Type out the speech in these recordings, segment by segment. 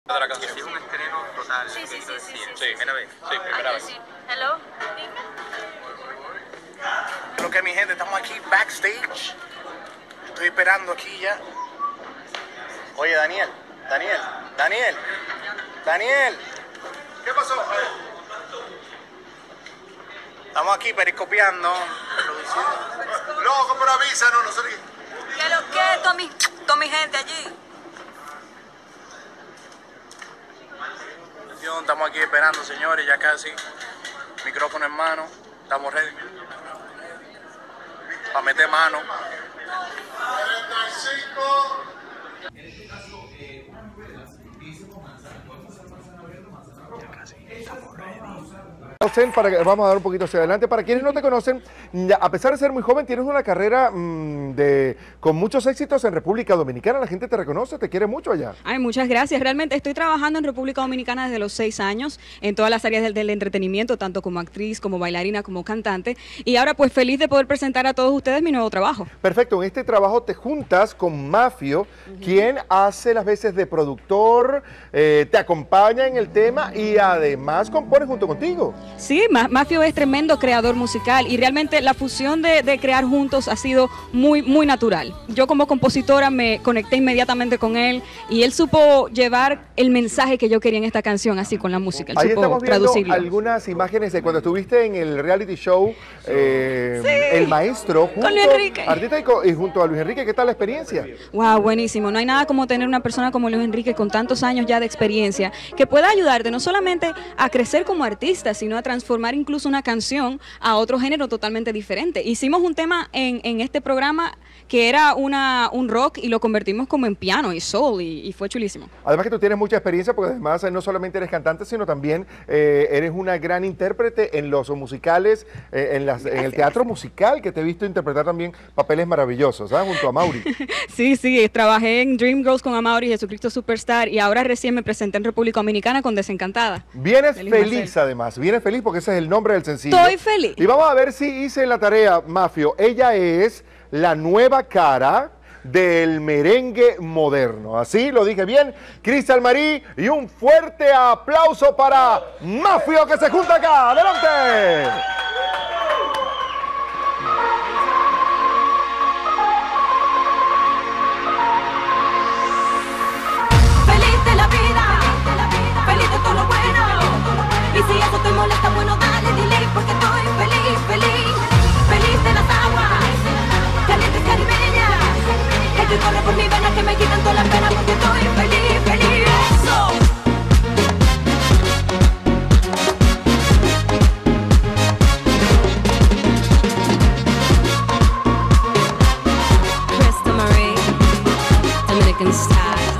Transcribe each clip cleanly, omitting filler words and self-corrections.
de la canción. Es un estreno total. Sí. Primera vez. Sí, primera vez. Sí. Hello. Lo que mi gente, estamos aquí backstage. Estoy esperando aquí ya. Oye, Daniel. ¿Qué pasó? Estamos aquí periscopiando. Loco, pero avísanos, no sé qué. ¿Qué lo que? Toda mi gente allí. Estamos aquí esperando, señores, ya casi. Micrófono en mano. Estamos ready. Para meter mano. 45. Vamos a dar un poquito hacia adelante. Para quienes no te conocen, a pesar de ser muy joven, tienes una carrera con muchos éxitos en República Dominicana. La gente te reconoce, te quiere mucho allá. Ay, muchas gracias. Realmente estoy trabajando en República Dominicana desde los 6 años, en todas las áreas del entretenimiento, tanto como actriz, como bailarina, como cantante. Y ahora pues feliz de poder presentar a todos ustedes mi nuevo trabajo. Perfecto, en este trabajo te juntas con Mafio, quien hace las veces de productor, te acompaña en el tema y además compone junto contigo. Sí, Mafio es tremendo creador musical y realmente la fusión de crear juntos ha sido muy natural. Yo como compositora me conecté inmediatamente con él y él supo llevar el mensaje que yo quería en esta canción, así con la música. Él Ahí supo estamos viendo traducirlo. algunas imágenes de cuando estuviste en el reality show El Maestro, junto, Con Luis Enrique. Y junto a Luis Enrique. ¿Qué tal la experiencia? Wow, buenísimo. No hay nada como tener una persona como Luis Enrique con tantos años ya de experiencia que pueda ayudarte no solamente a crecer como artista, sino a transformar incluso una canción a otro género totalmente diferente. Hicimos un tema en este programa que era un rock y lo convertimos como en piano y soul y fue chulísimo. Además que tú tienes mucha experiencia porque además no solamente eres cantante, sino también eres una gran intérprete en los musicales, en el teatro musical, que te he visto interpretar también papeles maravillosos, ¿sabes? Junto a Mauri. Sí, trabajé en Dreamgirls con Amaury, Jesucristo Superstar y ahora recién me presenté en República Dominicana con Desencantada. Vienes feliz además, vienes feliz porque ese es el nombre del sencillo. Estoy feliz. Y vamos a ver si hice la tarea, Mafio. Ella es la nueva cara del merengue moderno. Así lo dije bien. Cristal Marí, y un fuerte aplauso para Mafio que se junta acá. ¡Adelante! Feliz de la vida, feliz de todo lo bueno. Y si eso te molesta, bueno, dale delay, porque estoy feliz de las aguas calientes caribeñas, que corre por mi vena, que me quitan toda la pena, porque estoy feliz, eso. Crystal Marie, Dominican style.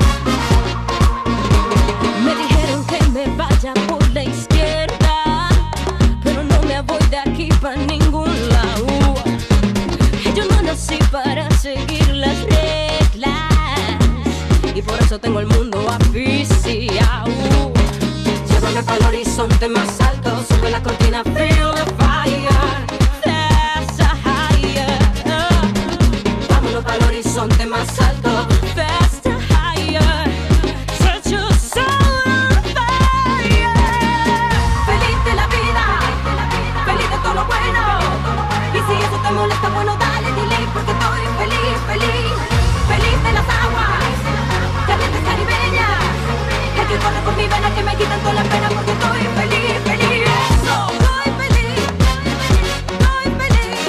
Me dijeron que me vaya por la izquierda, pero no me voy de aquí para ningún lado. Yo no nací para seguir las reglas y por eso tengo el mundo asfixiado. Llévame para el horizonte más alto, sube la cortina, feel the fire, that's a higher. Vámonos para el horizonte más alto, that's a higher. Set your soul on fire. Feliz de la vida, feliz de todo lo bueno. Y si eso te molesta, bueno, dale delay, porque estoy feliz de las aguas calientes caribeñas, que corre por mi vena, que me quitan toda la pena, porque estoy feliz, eso. Estoy feliz, estoy feliz,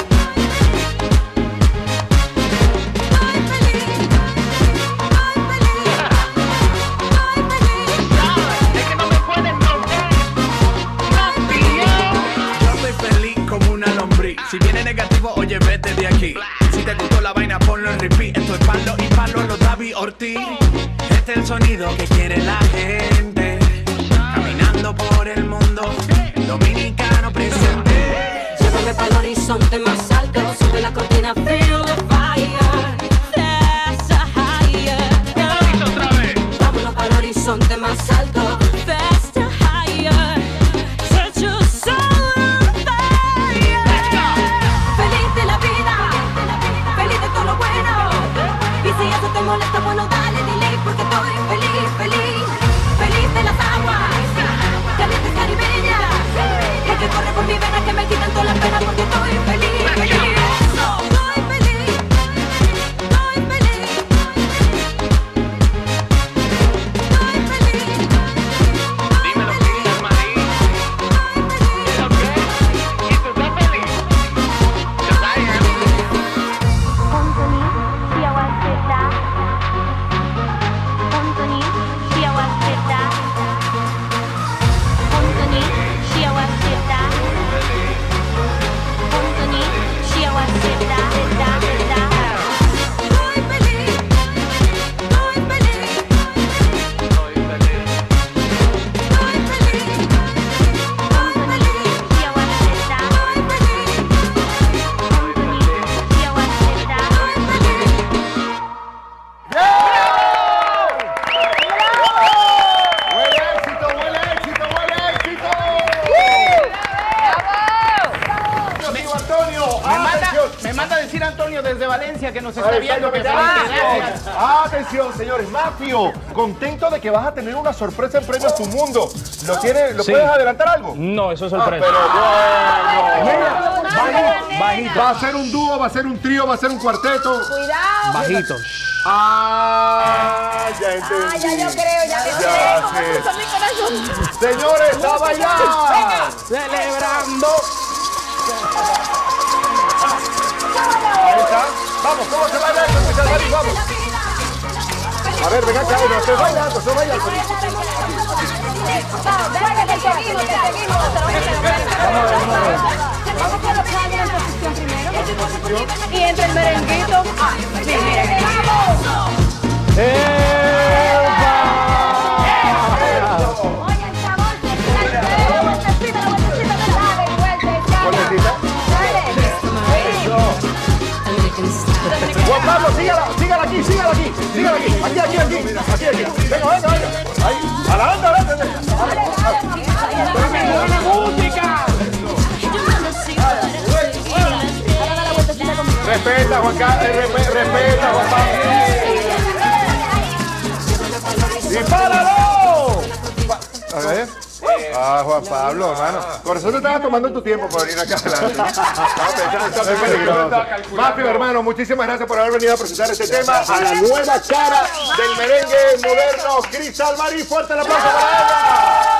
estoy feliz, estoy feliz, estoy feliz. Es que no me pueden romper. Yo estoy feliz como una lombriz. Si viene negativo, oye, vete de aquí. Si te gustó la vaina, ponlo en repeat. Esto es palo y palo, los David Ortiz. Este es el sonido que quiere la gente. Caminando por el mundo, dominicano presente. Llévame para el horizonte más alto, sube la cortina, feel the fire, that's a higher. Vámonos para el horizonte más alto, that's a higher. Set your soul on fire. Feliz de la vida, feliz de todo lo bueno. Y si eso te molesta, bueno, dale delay, porque estoy feliz desde Valencia que nos está viendo. Que Atención, señores, Mafio, contento de que vas a tener una sorpresa en Premios Tu Mundo. ¿Lo puedes adelantar algo? No, eso es sorpresa. Pero bueno, bajito. ¿Va a ser un dúo, va a ser un trío, va a ser un cuarteto? Cuidado. Bajito. Ya entendí. Ya yo creo, ya sé. Puso mi corazón. Señores, a bailar. Celebrando. Ahí está. Vamos, ¿cómo se baila esto? Cristal Marí, vamos. A ver, venga acá, no estoy bailando, estoy bailando. Vamos a colocar en posición primero. Y entre el merenguito. Sí, mira. ¡Vamos! Oye, el sabor que Vueltecita. Juan Pablo, sígala aquí. Aquí. Venga. Ahí. Adelante. ¡Buena música! Respeta, Juan Pablo. ¡Dispáralo! A ver. Juan Pablo, hermano. Por eso te estabas tomando tu tiempo para venir acá adelante. Es peligroso. Mafio, hermano, muchísimas gracias por haber venido a presentar este tema a la nueva cara del merengue moderno, Cristal Marí. Fuerte el aplauso para ella.